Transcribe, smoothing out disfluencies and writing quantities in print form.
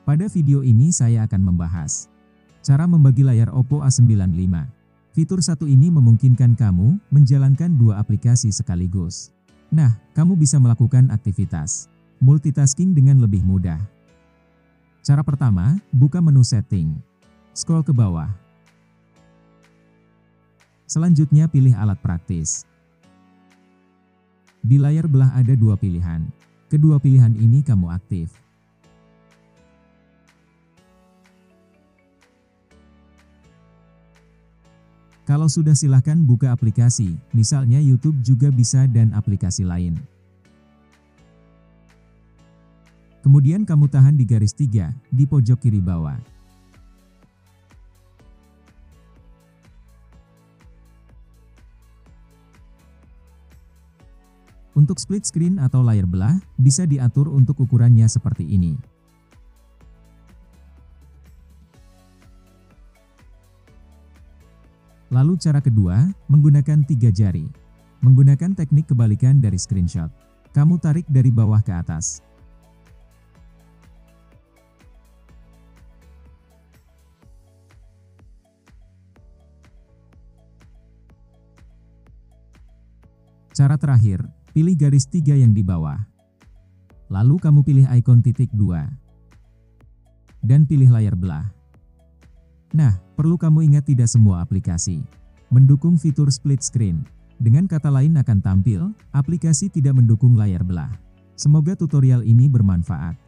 Pada video ini saya akan membahas cara membagi layar Oppo A95. Fitur satu ini memungkinkan kamu menjalankan dua aplikasi sekaligus. Nah, kamu bisa melakukan aktivitas multitasking dengan lebih mudah. Cara pertama, buka menu setting. Scroll ke bawah. Selanjutnya pilih alat praktis. Di layar belah ada dua pilihan. Kedua pilihan ini kamu aktif. Kalau sudah, silakan buka aplikasi, misalnya YouTube juga bisa dan aplikasi lain. Kemudian kamu tahan di garis 3 di pojok kiri bawah. Untuk split screen atau layar belah, bisa diatur untuk ukurannya seperti ini. Lalu cara kedua, menggunakan 3 jari. Menggunakan teknik kebalikan dari screenshot. Kamu tarik dari bawah ke atas. Cara terakhir, pilih garis 3 yang di bawah. Lalu kamu pilih ikon titik 2. Dan pilih layar belah. Nah, perlu kamu ingat tidak semua aplikasi mendukung fitur split screen. Dengan kata lain akan tampil, aplikasi tidak mendukung layar belah. Semoga tutorial ini bermanfaat.